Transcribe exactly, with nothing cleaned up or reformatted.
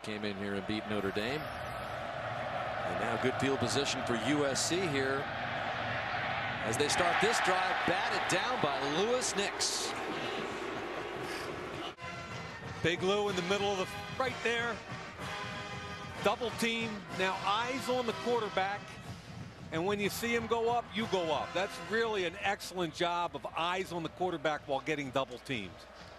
came in here and beat Notre Dame. And now good field position for U S C here as they start this drive, batted down by Lewis Nix. Big Lou in the middle of the right there. Double team. Now eyes on the quarterback. And when you see him go up, you go up. That's really an excellent job of eyes on the quarterback while getting double teamed.